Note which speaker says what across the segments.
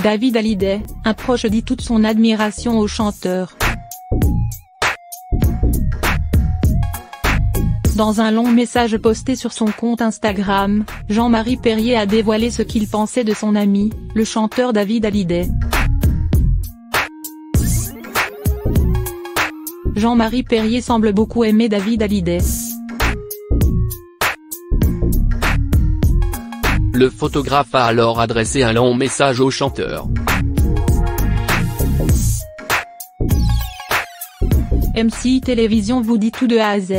Speaker 1: David Hallyday, un proche dit toute son admiration au chanteur. Dans un long message posté sur son compte Instagram, Jean-Marie Perrier a dévoilé ce qu'il pensait de son ami, le chanteur David Hallyday. Jean-Marie Perrier semble beaucoup aimer David Hallyday.
Speaker 2: Le photographe a alors adressé un long message au chanteur.
Speaker 1: MCI Télévision vous dit tout de A à Z.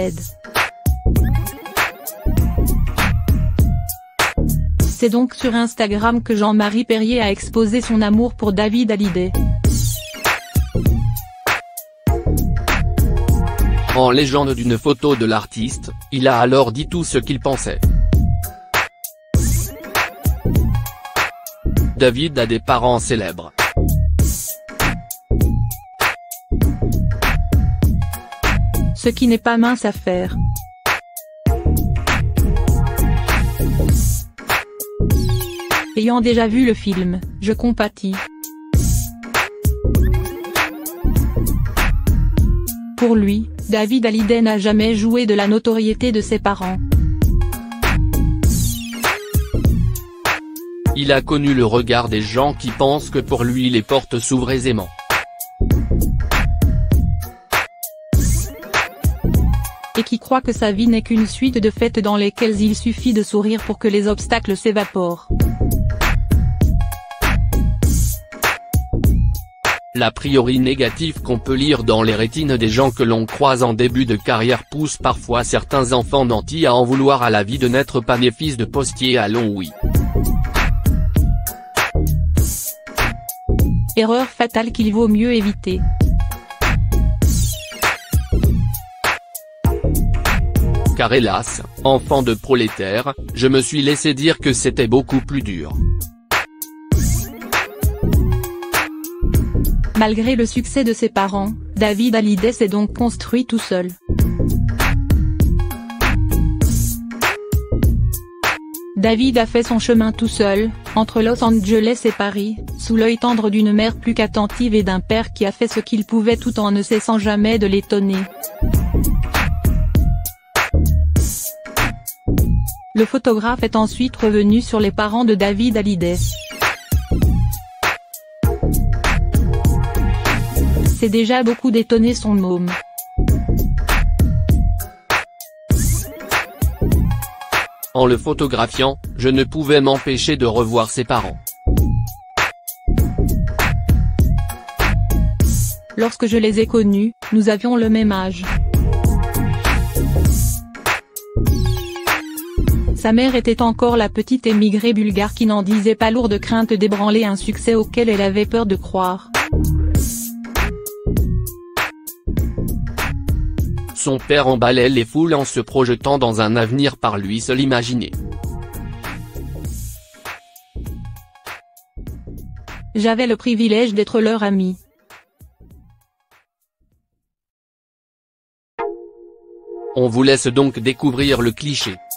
Speaker 1: C'est donc sur Instagram que Jean-Marie Perrier a exposé son amour pour David Hallyday.
Speaker 2: En légende d'une photo de l'artiste, il a alors dit tout ce qu'il pensait. David a des parents célèbres.
Speaker 1: Ce qui n'est pas mince à faire. Ayant déjà vu le film, je compatis. Pour lui, David Hallyday n'a jamais joué de la notoriété de ses parents.
Speaker 2: Il a connu le regard des gens qui pensent que pour lui les portes s'ouvrent aisément.
Speaker 1: Et qui croient que sa vie n'est qu'une suite de fêtes dans lesquelles il suffit de sourire pour que les obstacles s'évaporent.
Speaker 2: L'a priori négatif qu'on peut lire dans les rétines des gens que l'on croise en début de carrière pousse parfois certains enfants nantis à en vouloir à la vie de n'être pas né fils de postier à Longwy.
Speaker 1: Erreur fatale qu'il vaut mieux éviter.
Speaker 2: Car hélas, enfant de prolétaire, je me suis laissé dire que c'était beaucoup plus dur.
Speaker 1: Malgré le succès de ses parents, David Hallyday s'est donc construit tout seul. David a fait son chemin tout seul, entre Los Angeles et Paris, sous l'œil tendre d'une mère plus qu'attentive et d'un père qui a fait ce qu'il pouvait tout en ne cessant jamais de l'étonner. Le photographe est ensuite revenu sur les parents de David Hallyday. C'est déjà beaucoup d'étonner son môme.
Speaker 2: En le photographiant, je ne pouvais m'empêcher de revoir ses parents.
Speaker 1: Lorsque je les ai connus, nous avions le même âge. Sa mère était encore la petite émigrée bulgare qui n'en disait pas lourd de crainte d'ébranler un succès auquel elle avait peur de croire.
Speaker 2: Son père emballait les foules en se projetant dans un avenir par lui seul imaginé.
Speaker 1: J'avais le privilège d'être leur ami.
Speaker 2: On vous laisse donc découvrir le cliché.